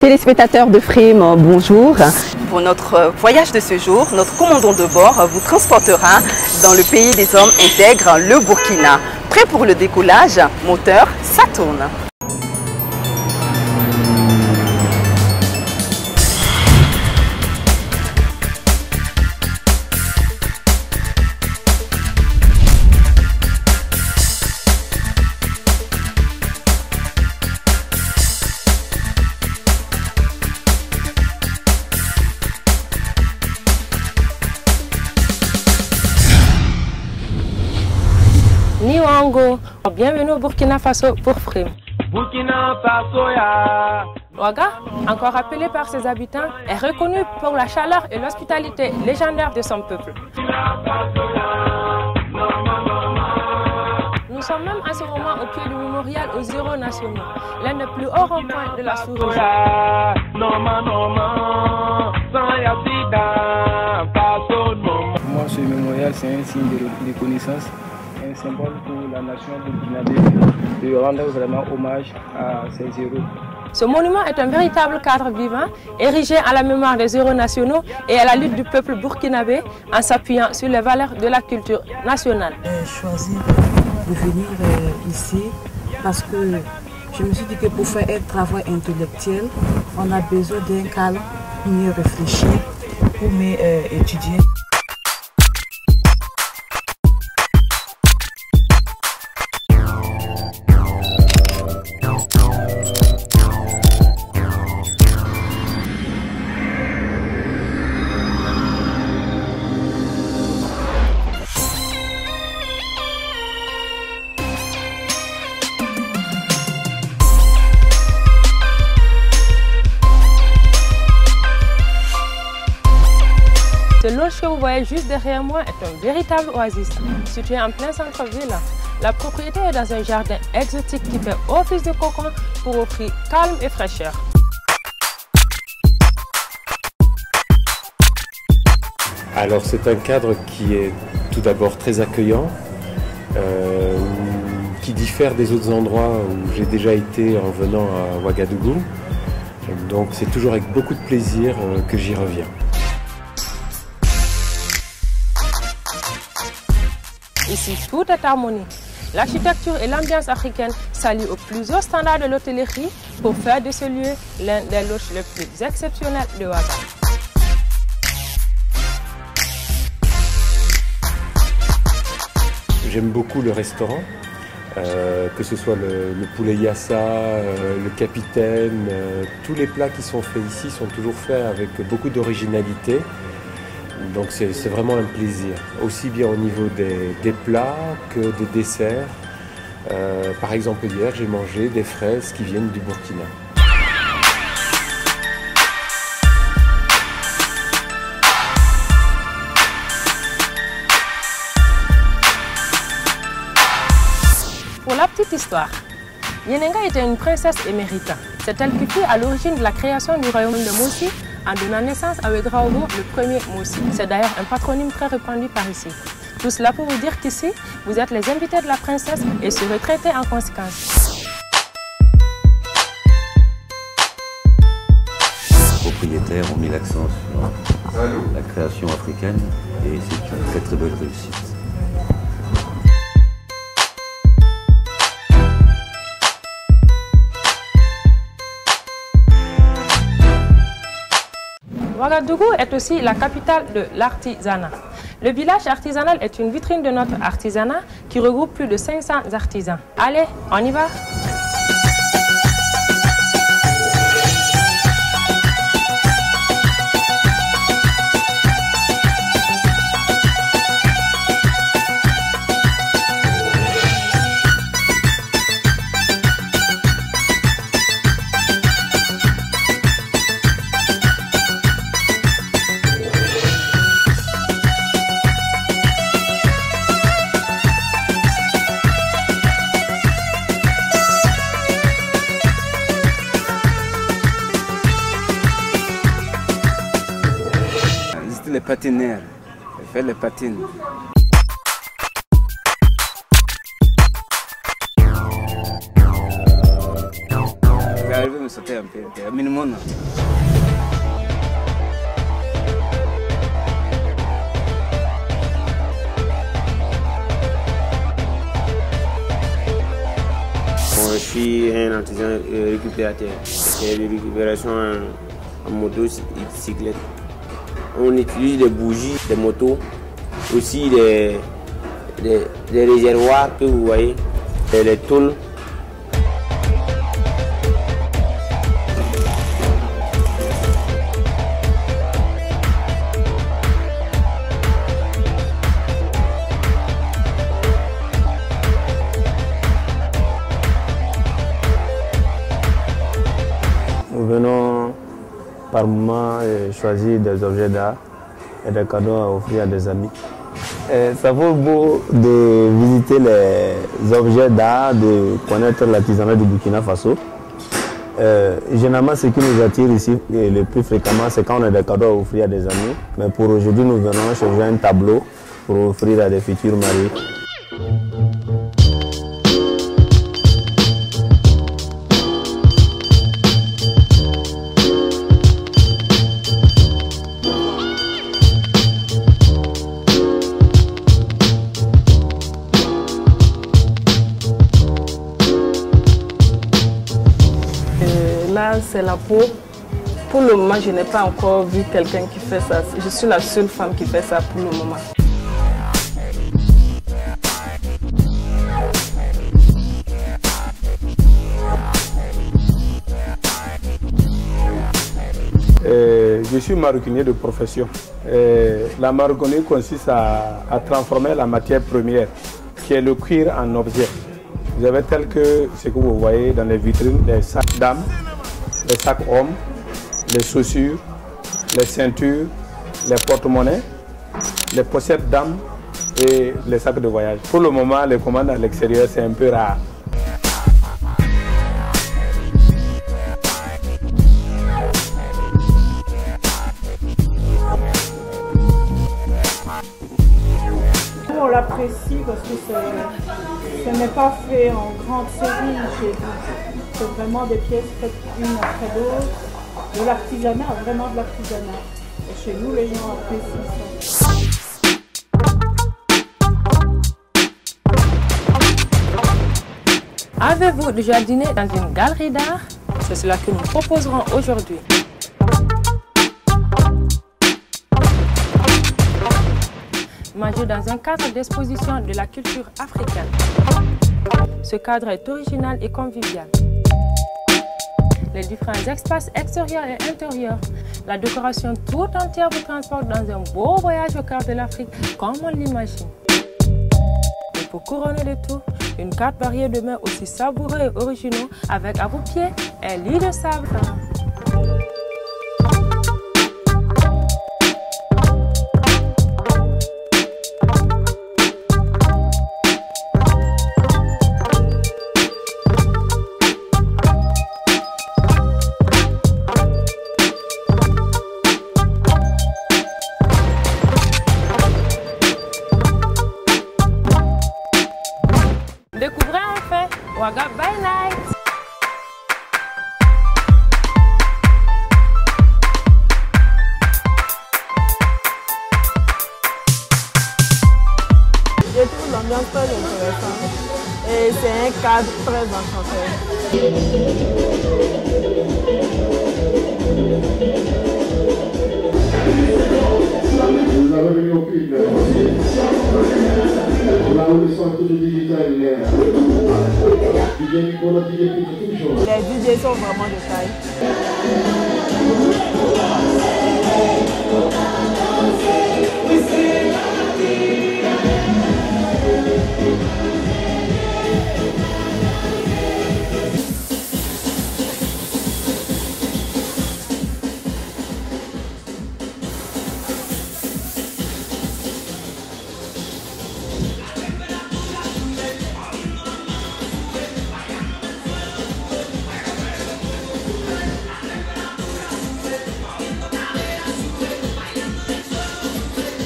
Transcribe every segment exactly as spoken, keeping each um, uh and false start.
Téléspectateurs de Frame, bonjour. Pour notre voyage de ce jour, notre commandant de bord vous transportera dans le pays des hommes intègres, le Burkina. Prêt pour le décollage, moteur, ça tourne. Niwango, bienvenue au Burkina Faso pour Frame. Burkina Faso ya. Ouaga, encore appelé par ses habitants, est reconnu pour la chaleur et l'hospitalité légendaire de son peuple. Nous sommes même en ce moment au pied du mémorial aux héros nationaux, l'un des plus hauts ronds-points de la sous-région. Moi, ce mémorial, c'est un signe de reconnaissance, un symbole pour la nation burkinabé, de rendre vraiment hommage à ces héros. Ce monument est un véritable cadre vivant, érigé à la mémoire des héros nationaux et à la lutte du peuple burkinabé en s'appuyant sur les valeurs de la culture nationale. J'ai choisi de venir ici parce que je me suis dit que pour faire un travail intellectuel, on a besoin d'un calme, mieux réfléchir pour mieux étudier. Ce lodge que vous voyez juste derrière moi est un véritable oasis, situé en plein centre-ville. La propriété est dans un jardin exotique qui fait office de cocon pour offrir calme et fraîcheur. Alors c'est un cadre qui est tout d'abord très accueillant, euh, qui diffère des autres endroits où j'ai déjà été en venant à Ouagadougou. Donc c'est toujours avec beaucoup de plaisir euh, que j'y reviens. Ici, tout est harmonie. L'architecture et l'ambiance africaine s'allient aux plus hauts standards de l'hôtellerie pour faire de ce lieu l'un des lodges les plus exceptionnels de Ouaga. J'aime beaucoup le restaurant, euh, que ce soit le, le poulet yassa, euh, le capitaine. Euh, tous les plats qui sont faits ici sont toujours faits avec beaucoup d'originalité. Donc c'est vraiment un plaisir, aussi bien au niveau des, des plats que des desserts. Euh, par exemple, hier, j'ai mangé des fraises qui viennent du Burkina. Pour la petite histoire, Yenenga était une princesse émérita. C'est elle qui fut à l'origine de la création du royaume de Moussi en donnant naissance à Ouedraogo, le premier Moussi. C'est d'ailleurs un patronyme très répandu par ici. Tout cela pour vous dire qu'ici, vous êtes les invités de la princesse et serez traités en conséquence. Les propriétaires ont mis l'accent sur la création africaine et c'est une très très belle réussite. Ouagadougou est aussi la capitale de l'artisanat. Le village artisanal est une vitrine de notre artisanat qui regroupe plus de cinq cents artisans. Allez, on y va! Les patineurs, faire les patines. arrivé à me sauter un peu, un minimum. Bon, je suis un artisan récupérateur. C'est de récupération en, en motocyclette. On utilise des bougies, des motos, aussi des, des, des réservoirs que vous voyez, et les tôles. Nous venons par moment choisir des objets d'art et des cadeaux à offrir à des amis. Et ça vaut beau de visiter les objets d'art, de connaître l'artisanat du Burkina Faso. Euh, généralement, ce qui nous attire ici le plus fréquemment, c'est quand on a des cadeaux à offrir à des amis. Mais pour aujourd'hui, nous venons chercher un tableau pour offrir à des futurs mariés. Là, c'est la peau. Pour le moment, je n'ai pas encore vu quelqu'un qui fait ça. Je suis la seule femme qui fait ça pour le moment. Euh, je suis maroquinier de profession. Euh, la maroquinerie consiste à, à transformer la matière première, qui est le cuir, en objet. Vous avez tel que ce que vous voyez dans les vitrines, les sacs dames, les sacs hommes, les chaussures, les ceintures, les porte-monnaies, les pochettes dames et les sacs de voyage. Pour le moment, les commandes à l'extérieur, c'est un peu rare. On l'apprécie parce que ce n'est pas fait en grande série chez nous. C'est vraiment des pièces faites une après l'autre. De l'artisanat, vraiment de l'artisanat. Et chez nous, les gens apprécient ça. Avez-vous déjà dîné dans une galerie d'art? C'est cela que nous proposerons aujourd'hui. Manger dans un cadre d'exposition de la culture africaine. Ce cadre est original et convivial. Les différents espaces extérieurs et intérieurs, la décoration tout entière vous transporte dans un beau voyage au cœur de l'Afrique comme on l'imagine. Et pour couronner le tout, une carte variée de mets aussi savoureux et originaux avec à vos pieds un lit de sable. Découvrez enfin Ouaga by Night. Je trouve l'ambiance très intéressante et c'est un cadre très enchanteur. Nous avons venu au pays de la renaissance du digital. Les D J sont vraiment de taille.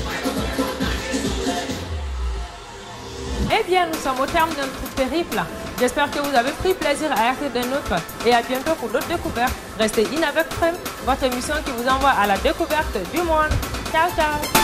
Eh bien, nous sommes au terme de notre périple. J'espère que vous avez pris plaisir à R T D Nôtre et à bientôt pour d'autres découvertes. Restez in avec Prem, votre émission qui vous envoie à la découverte du monde. Ciao, ciao.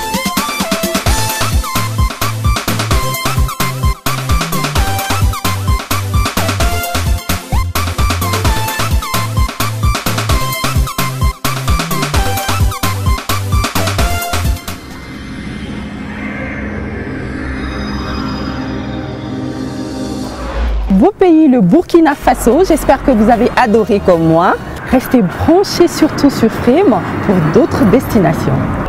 Beau pays, le Burkina Faso, j'espère que vous avez adoré comme moi. Restez branchés surtout sur Frame pour d'autres destinations.